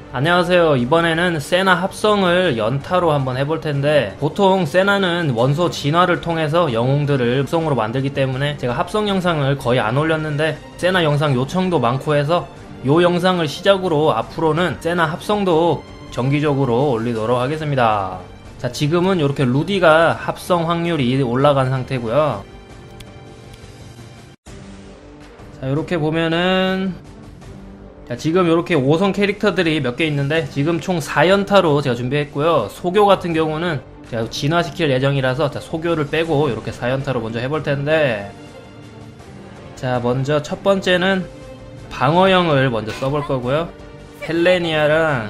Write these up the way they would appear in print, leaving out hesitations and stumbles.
안녕하세요. 이번에는 세나 합성을 연타로 한번 해볼 텐데, 보통 세나는 원소 진화를 통해서 영웅들을 합성으로 만들기 때문에 제가 합성 영상을 거의 안 올렸는데, 세나 영상 요청도 많고 해서 요 영상을 시작으로 앞으로는 세나 합성도 정기적으로 올리도록 하겠습니다. 자, 지금은 이렇게 루디가 합성 확률이 올라간 상태고요. 자, 이렇게 보면은 자, 지금 이렇게 5성 캐릭터들이 몇 개 있는데 지금 총 4연타로 제가 준비했고요. 소교 같은 경우는 제가 진화시킬 예정이라서 자, 소교를 빼고 이렇게 4연타로 먼저 해볼 텐데, 자, 먼저 첫 번째는 방어형을 먼저 써볼 거고요. 헬레니아랑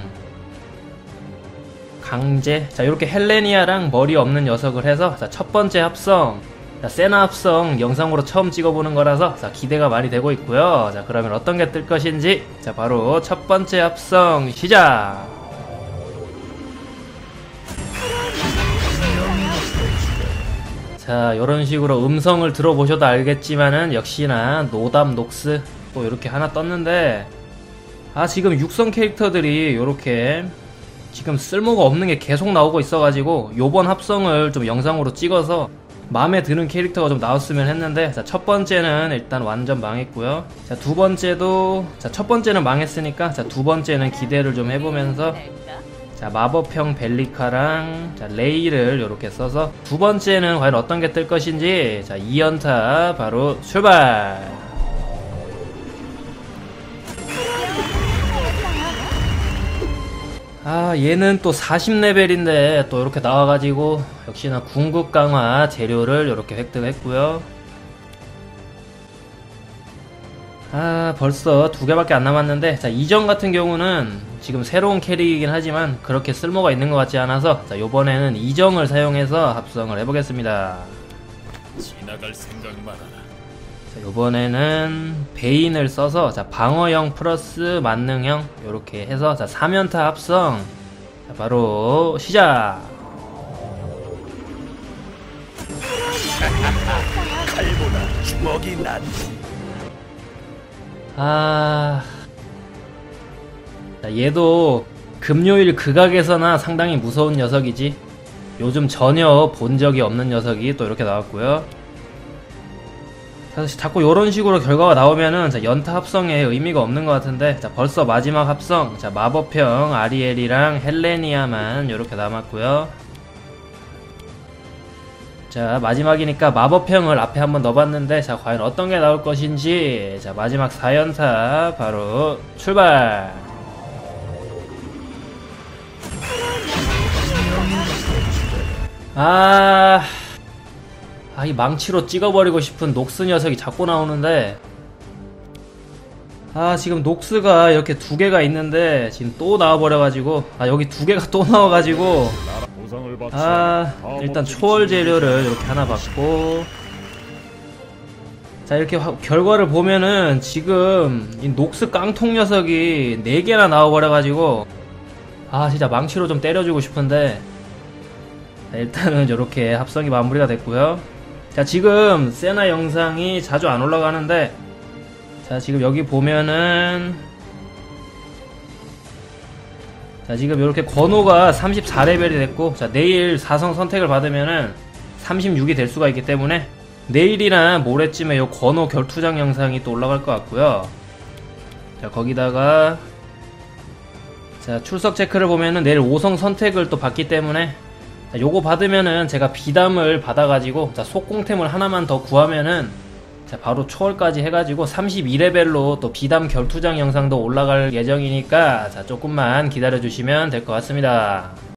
강제, 자, 이렇게 헬레니아랑 머리 없는 녀석을 해서 자, 첫 번째 합성, 자, 세나 합성 영상으로 처음 찍어보는 거라서 자, 기대가 많이 되고 있고요. 자, 그러면 어떤 게 뜰 것인지, 자, 바로 첫 번째 합성 시작! 자, 요런 식으로 음성을 들어보셔도 알겠지만은 역시나 노담 녹스 또 이렇게 하나 떴는데, 지금 육성 캐릭터들이 요렇게 지금 쓸모가 없는 게 계속 나오고 있어가지고 요번 합성을 좀 영상으로 찍어서 마음에 드는 캐릭터가 좀 나왔으면 했는데, 자, 첫 번째는 일단 완전 망했고요. 자, 두 번째도, 자, 첫 번째는 망했으니까 자, 두 번째는 기대를 좀 해보면서 자, 마법형 벨리카랑 자, 레이를 이렇게 써서 두 번째는 과연 어떤 게 뜰 것인지, 자, 2연타 바로 출발! 얘는 또 40레벨인데 또 이렇게 나와가지고 역시나 궁극 강화 재료를 이렇게 획득했고요. 벌써 두 개밖에 안 남았는데, 자, 이전 같은 경우는 지금 새로운 캐릭이긴 하지만 그렇게 쓸모가 있는 것 같지 않아서 자, 요번에는 이정을 사용해서 합성을 해보겠습니다. 지나갈 생각 말아라. 요번에는 베인을 써서 자, 방어형 플러스 만능형 요렇게 해서 자, 3연타 합성, 자, 바로 시작! 칼보다 주먹이 난. 자, 얘도 금요일 극악에서나 상당히 무서운 녀석이지, 요즘 전혀 본 적이 없는 녀석이 또 이렇게 나왔고요. 자꾸 요런 식으로 결과가 나오면은 자, 연타 합성에 의미가 없는 것 같은데, 자, 벌써 마지막 합성, 자, 마법형 아리엘이랑 헬레니아만 요렇게 남았고요. 자, 마지막이니까 마법형을 앞에 한번 넣어봤는데, 자, 과연 어떤 게 나올 것인지, 자, 마지막 4연타 바로 출발! 이 망치로 찍어버리고 싶은 녹스 녀석이 자꾸 나오는데, 지금 녹스가 이렇게 두 개가 있는데 지금 또 나와버려가지고, 여기 두 개가 또 나와가지고, 일단 초월 재료를 이렇게 하나 받고, 자, 이렇게 결과를 보면은 지금 이 녹스 깡통 녀석이 4개나 나와버려가지고, 진짜 망치로 좀 때려주고 싶은데, 자, 일단은 이렇게 합성이 마무리가 됐고요. 자, 지금 세나 영상이 자주 안 올라가는데, 자, 지금 여기 보면은 자, 지금 이렇게 건호가 34레벨이 됐고, 자, 내일 4성 선택을 받으면은 36이 될 수가 있기 때문에 내일이나 모레쯤에 요 건호 결투장 영상이 또 올라갈 것 같고요. 자, 거기다가 자, 출석 체크를 보면은 내일 5성 선택을 또 받기 때문에, 자, 요거 받으면은 제가 비담을 받아가지고, 자, 속공템을 하나만 더 구하면은 자, 바로 초월까지 해가지고 32레벨로 또 비담 결투장 영상도 올라갈 예정이니까 자, 조금만 기다려주시면 될 것 같습니다.